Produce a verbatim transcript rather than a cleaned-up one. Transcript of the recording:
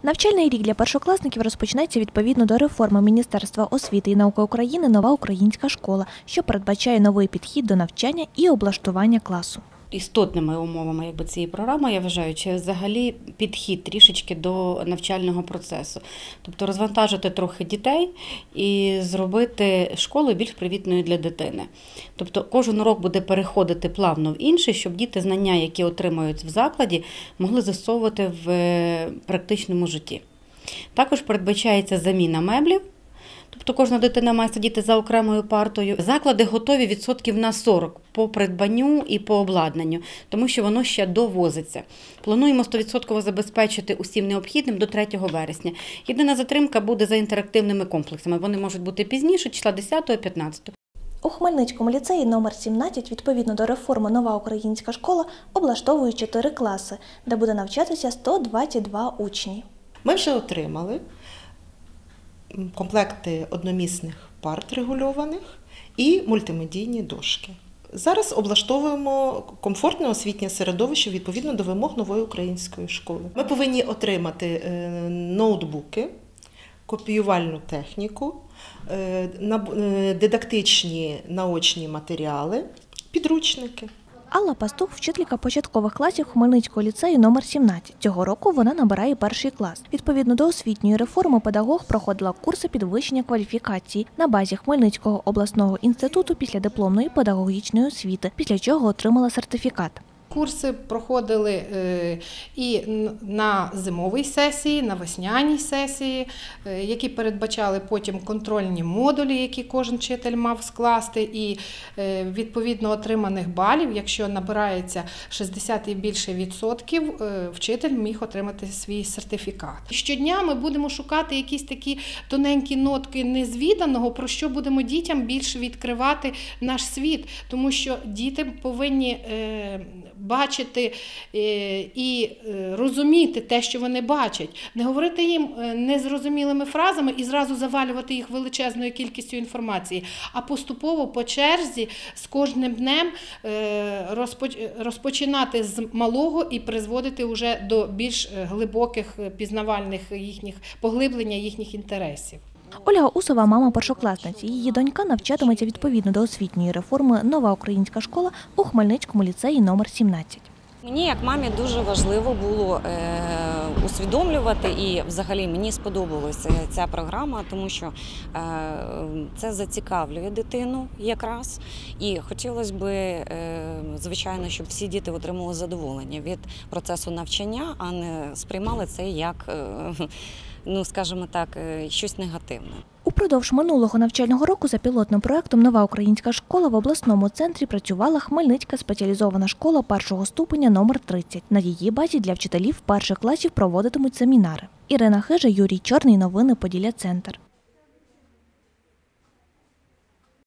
Навчальний рік для першокласників розпочнеться відповідно до реформи Міністерства освіти і науки України «Нова українська школа», що передбачає новий підхід до навчання і облаштування класу. Істотними умовами якби, цієї програми, я вважаю, чи взагалі підхід трішечки до навчального процесу. Тобто розвантажити трохи дітей і зробити школу більш привітною для дитини. Тобто кожен урок буде переходити плавно в інший, щоб діти знання, які отримують в закладі, могли застосовувати в практичному житті. Також передбачається заміна меблів. Тобто кожна дитина має сидіти за окремою партою. Заклади готові відсотків на сорок по придбанню і по обладнанню, тому що воно ще довозиться. Плануємо сто відсотків забезпечити усім необхідним до третього вересня. Єдина затримка буде за інтерактивними комплексами. Вони можуть бути пізніше, числа десятого-п'ятнадцятого. У Хмельницькому ліцеї номер сімнадцять, відповідно до реформи «Нова українська школа», облаштовують чотири класи, де буде навчатися сто двадцять два учні. Ми вже отримали комплекти одномісних парт регульованих і мультимедійні дошки. Зараз облаштовуємо комфортне освітнє середовище відповідно до вимог нової української школи. Ми повинні отримати ноутбуки, копіювальну техніку, дидактичні наочні матеріали, підручники. Алла Пастух – вчителька початкових класів Хмельницького ліцею номер сімнадцять. Цього року вона набирає перший клас. Відповідно до освітньої реформи, педагог проходила курси підвищення кваліфікації на базі Хмельницького обласного інституту післядипломної педагогічної освіти, після чого отримала сертифікат. Курси проходили і на зимовій сесії, на весняній сесії, які передбачали потім контрольні модулі, які кожен вчитель мав скласти, і відповідно отриманих балів, якщо набирається шістдесят і більше відсотків, вчитель міг отримати свій сертифікат. Щодня ми будемо шукати якісь такі тоненькі нотки незвіданого, про що будемо дітям більше відкривати наш світ, тому що діти повинні бачити і розуміти те, що вони бачать. Не говорити їм незрозумілими фразами і зразу завалювати їх величезною кількістю інформації, а поступово по черзі з кожним днем розпочинати з малого і призводити вже до більш глибоких пізнавальних їхніх, поглиблення їхніх інтересів. Ольга Усова – мама першокласниці. Її донька навчатиметься відповідно до освітньої реформи «Нова українська школа» у Хмельницькому ліцеї номер сімнадцять. Мені, як мамі, дуже важливо було е, усвідомлювати, і взагалі мені сподобалася ця програма, тому що е, це зацікавлює дитину якраз. І хотілося б, е, звичайно, щоб всі діти отримали задоволення від процесу навчання, а не сприймали це як, е, ну, скажімо так, щось негативне. Упродовж минулого навчального року за пілотним проєктом «Нова українська школа» в обласному центрі працювала Хмельницька спеціалізована школа першого ступеня номер тридцять. На її базі для вчителів перших класів проводитимуть семінари. Ірина Хижа, Юрій Чорний. Новини Поділля Центр.